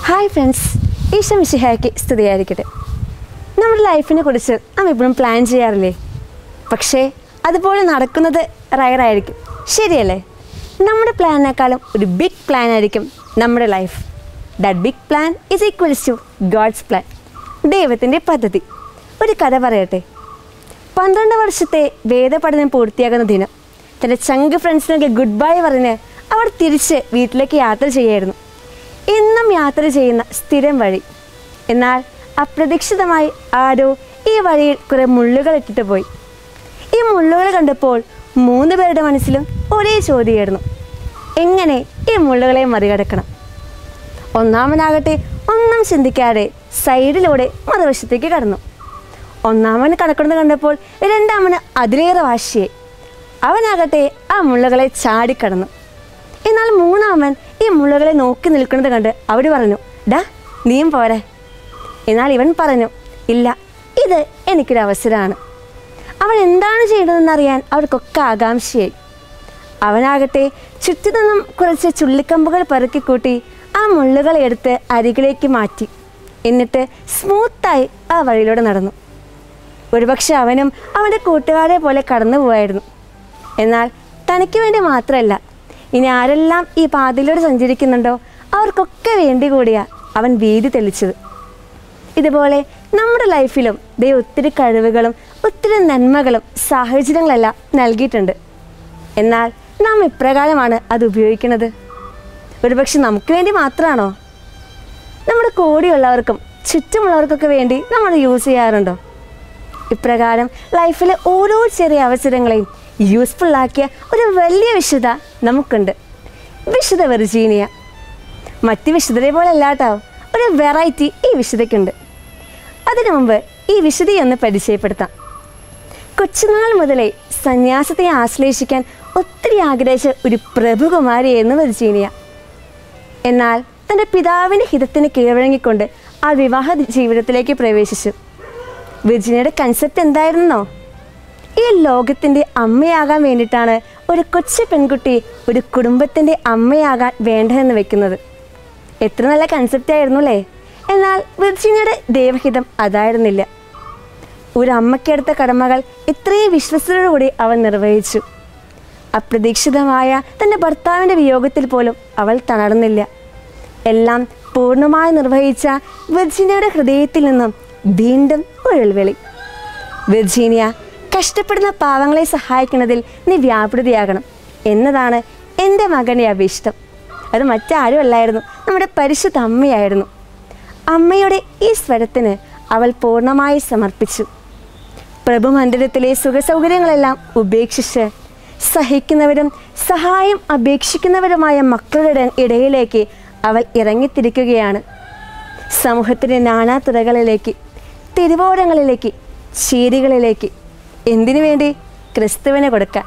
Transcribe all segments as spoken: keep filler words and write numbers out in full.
Hi friends, Isho മിശിഹായ്ക്ക് സ്തുതിയായിരിക്കട്ടെ. നമ്മുടെ ലൈഫിനെ കുറിച്ച് നാം എപ്പോഴും പ്ലാൻ ചെയ്യാറില്ലേ? പക്ഷേ അതുപോലെ നടക്കുന്നത് റയറായിരിക്കും, ശരിയല്ലേ? നമ്മുടെ പ്ലാനിനേക്കാളും ഒരു ബിഗ് പ്ലാൻ ആയിരിക്കും നമ്മുടെ life. That big plan is equals to God's plan, ദൈവത്തിൻ്റെ പദ്ധതി. ഒരു കഥ പറയട്ടെ. പന്ത്രണ്ട് വർഷത്തെ വേദപഠനം പൂർത്തിയാകുന്ന ദിനം തൻ്റെ ചങ്ക് ഫ്രണ്ട്സിനൊക്കെ ഗുഡ് ബൈ പറഞ്ഞ് അവർ തിരിച്ച് വീട്ടിലേക്ക് യാത്ര ചെയ്യായിരുന്നു. എന്നും യാത്ര ചെയ്യുന്ന സ്ഥിരം വഴി. എന്നാൽ അപ്രതീക്ഷിതമായി ആരോ ഈ വഴിയിൽ കുറേ മുള്ളുകൾ ഇട്ടിട്ട് പോയി. ഈ മുള്ളുകൾ കണ്ടപ്പോൾ മൂന്ന് പേരുടെ മനസ്സിലും ഒരേ ചോദ്യമായിരുന്നു: എങ്ങനെ ഈ മുള്ളുകളെ മറികടക്കണം? ഒന്നാമനാകട്ടെ ഒന്നും ചിന്തിക്കാതെ സൈഡിലൂടെ മറുവശത്തേക്ക് കടന്നു. ഒന്നാമൻ കടക്കുന്നത് കണ്ടപ്പോൾ രണ്ടാമന് അതിലേറെ വാശിയായി. അവനാകട്ടെ ആ മുള്ളുകളെ ചാടിക്കടന്നു. എന്നാൽ മൂന്നാമൻ ഈ മുള്ളുകളെ നോക്കി നിൽക്കുന്നത് കണ്ട് അവിടെ പറഞ്ഞു: ഡാ, നീയും പോരെ. എന്നാൽ ഇവൻ പറഞ്ഞു: ഇല്ല, ഇത് എനിക്കൊരു അവസരമാണ്. അവൻ എന്താണ് ചെയ്തതെന്നറിയാൻ അവർക്കൊക്കെ ആകാംക്ഷയായി. അവനാകട്ടെ ചുറ്റി നിന്നും കുറച്ച് ചുള്ളിക്കമ്പുകൾ പെറുക്കിക്കൂട്ടി ആ മുള്ളുകളെ എടുത്ത് അരികിലേക്ക് മാറ്റി. എന്നിട്ട് സ്മൂത്തായി ആ വഴിയിലൂടെ നടന്നു. ഒരുപക്ഷെ അവനും അവൻ്റെ കൂട്ടുകാരെ പോലെ കടന്നു പോവായിരുന്നു. എന്നാൽ തനിക്ക് വേണ്ടി മാത്രമല്ല, ഇനി ആരെല്ലാം ഈ പാതയിലൂടെ സഞ്ചരിക്കുന്നുണ്ടോ അവർക്കൊക്കെ വേണ്ടി കൂടിയാ അവൻ വീതി തെളിച്ചത്. ഇതുപോലെ നമ്മുടെ ലൈഫിലും ദൈവം ഒത്തിരി കഴിവുകളും ഒത്തിരി നന്മകളും സാഹചര്യങ്ങളെല്ലാം നൽകിയിട്ടുണ്ട്. എന്നാൽ നാം ഇപ്രകാരമാണ് അത് ഉപയോഗിക്കുന്നത്. ഒരുപക്ഷെ നമുക്ക് വേണ്ടി മാത്രമാണോ? നമ്മുടെ കൂടെയുള്ളവർക്കും ചുറ്റുമുള്ളവർക്കൊക്കെ വേണ്ടി നമ്മൾ യൂസ് ചെയ്യാറുണ്ടോ? ഇപ്രകാരം ലൈഫിലെ ഓരോ ചെറിയ അവസരങ്ങളെയും യൂസ്ഫുള്ളാക്കിയ ഒരു വലിയ വിശുദ്ധ നമുക്കുണ്ട്, വിശുദ്ധ വെർജീനിയ. മറ്റ് വിശുദ്ധരെ പോലെ അല്ലാട്ടോ, ഒരു വെറൈറ്റി ഈ വിശുദ്ധയ്ക്കുണ്ട്. അതിനു മുമ്പ് ഈ വിശുദ്ധിയൊന്ന് പരിചയപ്പെടുത്താം. കൊച്ചുനാൾ മുതലേ സന്യാസത്തെ ആശ്ലേഷിക്കാൻ ഒത്തിരി ആഗ്രഹിച്ച ഒരു പ്രഭുകുമാരിയായിരുന്നു വെർജീനിയ. എന്നാൽ തൻ്റെ പിതാവിൻ്റെ ഹിതത്തിന് കീഴടങ്ങിക്കൊണ്ട് ആ വിവാഹ ജീവിതത്തിലേക്ക് പ്രവേശിച്ചു. വെർജീനിയയുടെ കൺസെപ്റ്റ് എന്തായിരുന്നോ? ഈ ലോകത്തിൻ്റെ അമ്മയാകാൻ വേണ്ടിയിട്ടാണ് ഒരു കൊച്ചു പെൺകുട്ടി ഒരു കുടുംബത്തിൻ്റെ അമ്മയാകാൻ വേണ്ടതെന്ന് വെക്കുന്നത്. എത്ര നല്ല കൺസെപ്റ്റ് ആയിരുന്നു അല്ലേ? എന്നാൽ വെർജീനിയയുടെ ദൈവഹിതം അതായിരുന്നില്ല. ഒരു അമ്മയ്ക്കെടുത്ത കടമകൾ ഇത്രയും വിശ്വസ്തയോടുകൂടി അവൾ നിർവഹിച്ചു. അപ്രതീക്ഷിതമായ തൻ്റെ ഭർത്താവിൻ്റെ വിയോഗത്തിൽ പോലും അവൾ തളർന്നില്ല. എല്ലാം പൂർണ്ണമായി നിർവഹിച്ച വെർജീനിയയുടെ ഹൃദയത്തിൽ നിന്നും വീണ്ടും ഒരൾവിളി: വെർജീനിയ, കഷ്ടപ്പെടുന്ന പാവങ്ങളെ സഹായിക്കുന്നതിൽ നീ വ്യാപൃതിയാകണം എന്നതാണ് എൻ്റെ മകൻ്റെ അഭീഷ്ടം. അത് മറ്റാരും അല്ലായിരുന്നു, നമ്മുടെ പരിശുദ്ധ അമ്മയായിരുന്നു. അമ്മയുടെ ഈ സ്വരത്തിന് അവൾ പൂർണ്ണമായി സമർപ്പിച്ചു. പ്രഭുമന്ദിരത്തിലെ സുഖസൗകര്യങ്ങളെല്ലാം ഉപേക്ഷിച്ച് സഹിക്കുന്നവരും സഹായം അപേക്ഷിക്കുന്നവരുമായ മക്കളുടെ ഇടയിലേക്ക് അവൾ ഇറങ്ങിത്തിരിക്കുകയാണ്. സമൂഹത്തിൻ്റെ നാനാ തുറകളിലേക്ക്, തിരുവോരങ്ങളിലേക്ക്, ചീരികളിലേക്ക്. എന്തിനു വേണ്ടി? ക്രിസ്തുവിനെ കൊടുക്കാൻ.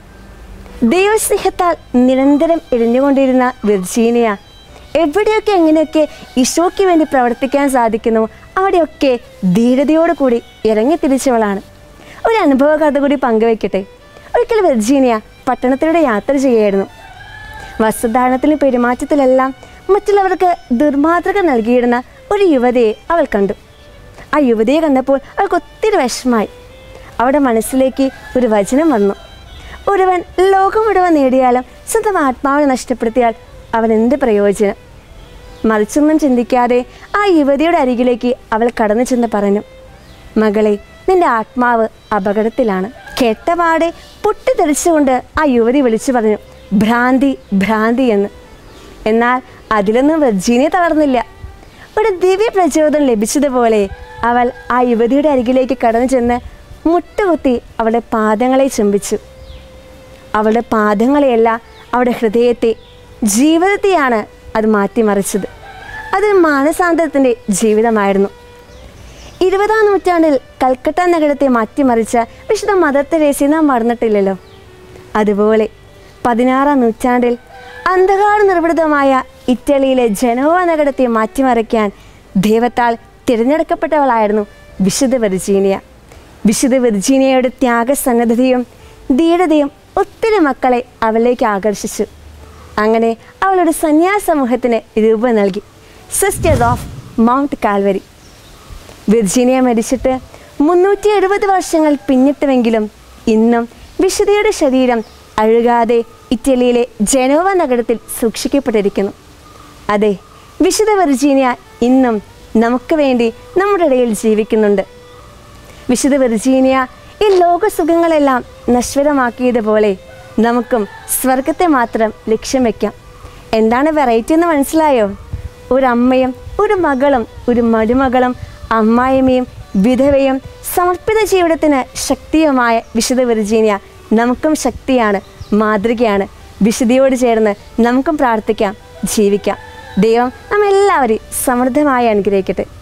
ദൈവസ്നേഹത്താൽ നിരന്തരം എരിഞ്ഞുകൊണ്ടിരുന്ന വെർജീനിയ എവിടെയൊക്കെ എങ്ങനെയൊക്കെ ഈശോയ്ക്ക് വേണ്ടി പ്രവർത്തിക്കാൻ സാധിക്കുന്നു അവിടെയൊക്കെ ധീരതയോടു കൂടി ഇറങ്ങിത്തിരിച്ചവളാണ്. ഒരു അനുഭവ കഥ കൂടി പങ്കുവയ്ക്കട്ടെ. ഒരിക്കൽ വെർജീനിയ പട്ടണത്തിലൂടെ യാത്ര ചെയ്യുകയായിരുന്നു. വസ്ത്രധാരണത്തിലും പെരുമാറ്റത്തിലെല്ലാം മറ്റുള്ളവർക്ക് ദുർമാതൃക നൽകിയിടുന്ന ഒരു യുവതിയെ അവൾ കണ്ടു. ആ യുവതിയെ കണ്ടപ്പോൾ അവൾക്ക് ഒത്തിരി വിഷമായി. അവിടെ മനസ്സിലേക്ക് ഒരു വചനം വന്നു: ഒരുവൻ ലോകം മുഴുവൻ നേടിയാലും സ്വന്തം ആത്മാവിനെ നഷ്ടപ്പെടുത്തിയാൽ അവൻ എന്ത് പ്രയോജനം? മറിച്ചൊന്നും ചിന്തിക്കാതെ ആ യുവതിയുടെ അരികിലേക്ക് അവൾ കടന്നു ചെന്ന് പറഞ്ഞു: മകളെ, നിന്റെ ആത്മാവ് അപകടത്തിലാണ്. കേട്ടപാടെ പൊട്ടിത്തെറിച്ചുകൊണ്ട് ആ യുവതി വിളിച്ചു പറഞ്ഞു: ഭ്രാന്തി, ഭ്രാന്തി എന്ന്. എന്നാൽ അതിലൊന്നും വെർജീനിയ തളർന്നില്ല. ഒരു ദിവ്യ പ്രചോദനം ലഭിച്ചതുപോലെ അവൾ ആ യുവതിയുടെ അരികിലേക്ക് കടന്നു ചെന്ന് മുട്ടുകുത്തി അവളുടെ പാദങ്ങളെ ചുംബിച്ചു. അവളുടെ പാദങ്ങളെയല്ല, അവളുടെ ഹൃദയത്തെ, ജീവിതത്തെയാണ് അത് മാറ്റിമറിച്ചത്. അതൊരു മാനസാന്തരത്തിൻ്റെ ജീവിതമായിരുന്നു. ഇരുപതാം നൂറ്റാണ്ടിൽ കൽക്കട്ട നഗരത്തെ മാറ്റിമറിച്ച വിശുദ്ധ മദർ തെരേസയെ നാം മറന്നിട്ടില്ലല്ലോ. അതുപോലെ പതിനാറാം നൂറ്റാണ്ടിൽ അന്ധകാര നിർവൃതമായ ഇറ്റലിയിലെ ജനോവ നഗരത്തെ മാറ്റിമറിക്കാൻ ദൈവത്താൽ തിരഞ്ഞെടുക്കപ്പെട്ടവളായിരുന്നു വിശുദ്ധ വെർജീനിയ. വിശുദ്ധ വെർജീനിയയുടെ ത്യാഗസന്നദ്ധതയും ധീരതയും ഒത്തിരി മക്കളെ അവളിലേക്ക് ആകർഷിച്ചു. അങ്ങനെ അവളുടെ സന്യാസ സമൂഹത്തിന് രൂപം നൽകി. Sisters of Mount Calvary. Virginia മരിച്ചിട്ട് മുന്നൂറ്റി എഴുപത് വർഷങ്ങൾ പിന്നിട്ടുവെങ്കിലും ഇന്നും വിശുദ്ധയുടെ ശരീരം അഴുകാതെ ഇറ്റലിയിലെ ജനോവ നഗരത്തിൽ സൂക്ഷിക്കപ്പെട്ടിരിക്കുന്നു. അതെ, വിശുദ്ധ വിർജീനിയ ഇന്നും നമുക്ക് വേണ്ടി നമ്മുടെ ഇടയിൽ ജീവിക്കുന്നുണ്ട്. വിശുദ്ധ വിർജീനിയ ഈ ലോകസുഖങ്ങളെല്ലാം നശ്വരമാക്കിയതുപോലെ നമുക്കും സ്വർഗത്തെ മാത്രം ലക്ഷ്യം വയ്ക്കാം. എന്താണ് വെറൈറ്റി എന്ന് മനസ്സിലായോ? ഒരമ്മയും ഒരു മകളും ഒരു മരുമകളും അമ്മായിമ്മയും വിധവയും സമർപ്പിത ജീവിതത്തിന് ശക്തിയുമായ വിശുദ്ധ വിർജീനിയ നമുക്കും ശക്തിയാണ്, മാതൃകയാണ്. വിശുദ്ധിയോട് ചേർന്ന് നമുക്കും പ്രാർത്ഥിക്കാം, ജീവിക്കാം. ദൈവം നമ്മെല്ലാവരെയും സമൃദ്ധമായി അനുഗ്രഹിക്കട്ടെ.